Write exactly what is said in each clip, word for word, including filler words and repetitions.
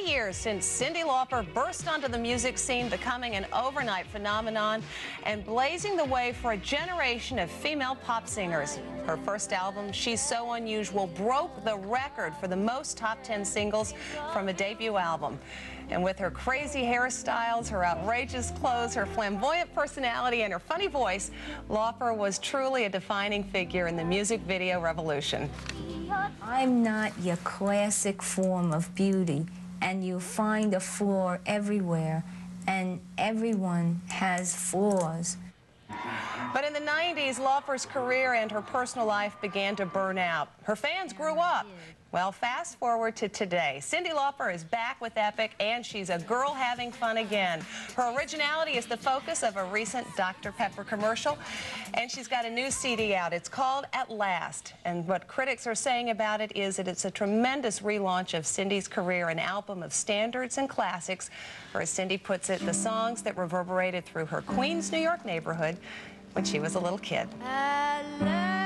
twenty years since Cyndi Lauper burst onto the music scene, becoming an overnight phenomenon and blazing the way for a generation of female pop singers. Her first album, She's So Unusual, broke the record for the most top ten singles from a debut album. And with her crazy hairstyles, her outrageous clothes, her flamboyant personality, and her funny voice, Lauper was truly a defining figure in the music video revolution. I'm not your classic form of beauty, and you find a flaw everywhere, and everyone has flaws. But in the nineties, Lauper's career and her personal life began to burn out. Her fans grew up. Well, fast forward to today. Cyndi Lauper is back with Epic, and she's a girl having fun again. Her originality is the focus of a recent Doctor Pepper commercial, and she's got a new C D out. It's called At Last, and what critics are saying about it is that it's a tremendous relaunch of Cyndi's career, an album of standards and classics, or as Cyndi puts it, the songs that reverberated through her Queens, New York neighborhood when she was a little kid. At last,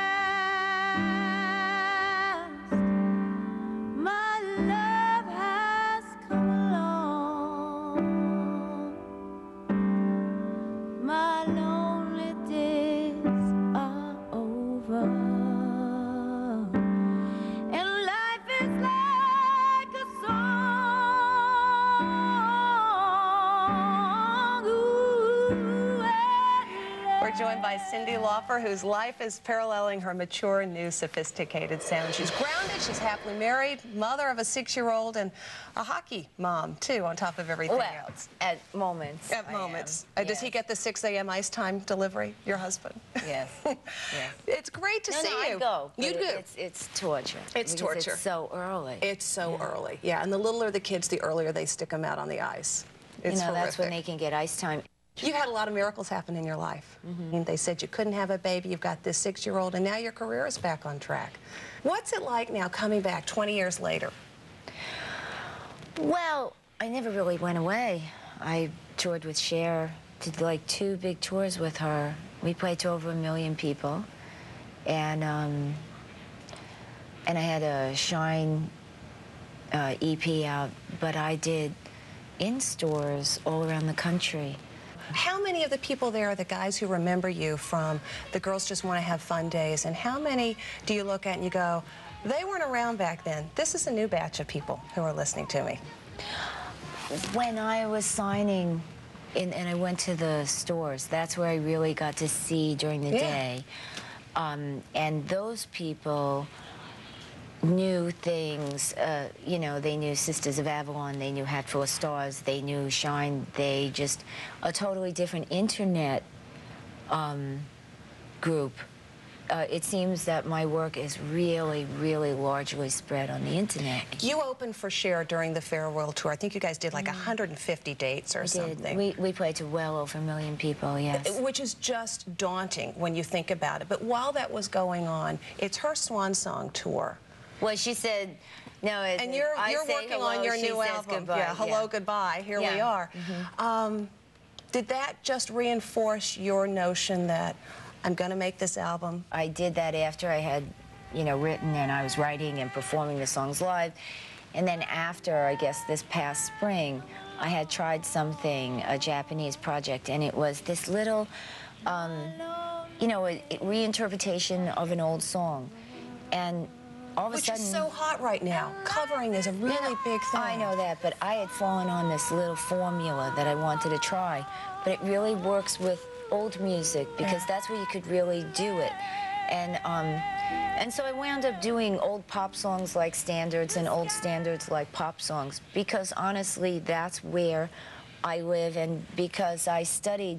my love has come along. My lonely days are over, and life is like a song. Ooh, We're joined by Cyndi Lauper, whose life is paralleling her mature, new, sophisticated sound. She's grounded, she's happily married, mother of a six-year-old, and a hockey mom, too, on top of everything Well, else. at moments. At I moments. am. Uh, does he Yes. get the six A M ice time delivery, your husband? Yes. Yes. It's great to No, see no, you. I'd go. but You'd it- go. It's, it's torture. It's because torture. It's so early. It's so early, yeah. And the littler the kids, the earlier they stick them out on the ice. It's you know, that's when horrific. they can get ice time. You had a lot of miracles happen in your life. Mm-hmm. And they said you couldn't have a baby, you've got this six-year-old, and now your career is back on track. What's it like now coming back twenty years later? Well, I never really went away. I toured with Cher, did like two big tours with her. We played to over a million people. And, um, and I had a Shine uh, E P out, but I did in stores all around the country. How many of the people there are the guys who remember you from the Girls Just Want to Have Fun days, and how many do you look at and you go, they weren't around back then. This is a new batch of people who are listening to me. When I was signing in, and I went to the stores, that's where I really got to see during the Yeah. day. Um, and those people knew things, uh, you know, they knew Sisters of Avalon, they knew Hat Full of Stars, they knew Shine, they just, a totally different internet um, group. Uh, it seems that my work is really, really largely spread on the internet. You opened for Cher during the Farewell Tour. I think you guys did like one hundred fifty dates or We something. did. We, we played to well over a million people, yes. Which is just daunting when you think about it. But while that was going on, it's her Swan Song tour. Well, she said, no, it, And you're, I you're say working hello, on your she new says album. Goodbye. Yeah, Hello, Goodbye. Here we Yeah. are. Mm-hmm. um, did that just reinforce your notion that I'm going to make this album? I did that after I had, you know, written and I was writing and performing the songs live. And then after, I guess, this past spring, I had tried something, a Japanese project, and it was this little, um, you know, a, a reinterpretation of an old song. And all of Which a sudden... is so hot right now. Covering is a really No, no, big thing. I know that, but I had fallen on this little formula that I wanted to try. But it really works with old music because that's where you could really do it. And um, and so I wound up doing old pop songs like standards and old standards like pop songs because honestly, that's where I live, and because I studied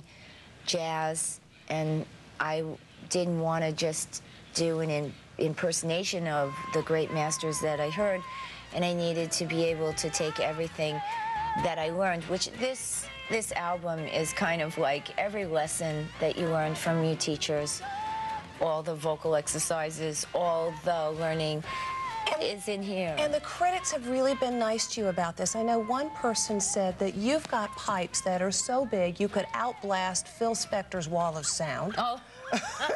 jazz and I didn't want to just do an in impersonation of the great masters that I heard, and I needed to be able to take everything that I learned, which this this album is kind of like every lesson that you learned from your teachers, all the vocal exercises, all the learning is in here. And the critics have really been nice to you about this. I know one person said that you've got pipes that are so big you could outblast Phil Spector's wall of sound. Oh.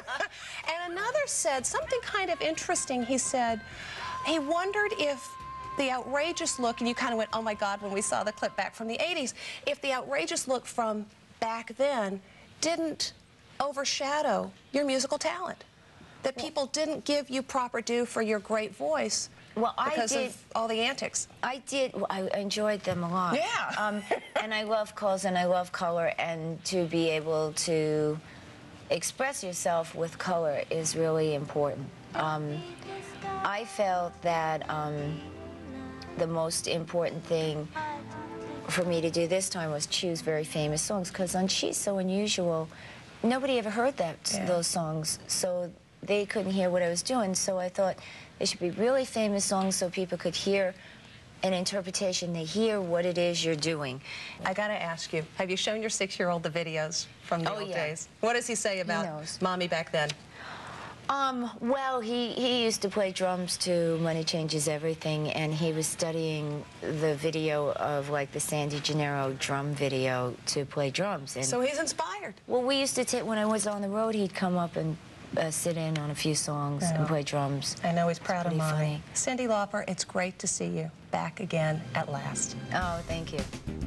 And another said something kind of interesting. He said he wondered if the outrageous look, and you kind of went, oh my God, when we saw the clip back from the eighties, if the outrageous look from back then didn't overshadow your musical talent, that people didn't give you proper due for your great voice Well, I because did. of all the antics. I did. well, I enjoyed them a lot. Yeah. Um, and I love colors and I love color, and to be able to express yourself with color is really important. Um, I felt that um, the most important thing for me to do this time was choose very famous songs, because on She's So Unusual, nobody ever heard that Yeah. those songs, so they couldn't hear what I was doing. So I thought they should be really famous songs so people could hear an interpretation. They hear what it is you're doing. I got to ask you, have you shown your six-year-old the videos from the Oh, old yeah. days? What does he say about knows. Mommy back then? Um, well, he, he used to play drums to Money Changes Everything, and he was studying the video of, like, the Sandy Gennaro drum video to play drums. And, So he's inspired. well, we used to take, when I was on the road, he'd come up and uh, sit in on a few songs Yeah. and play drums. I know he's proud of Pretty Mommy. funny. Cyndi Lauper, it's great to see you back again at last. Oh, thank you.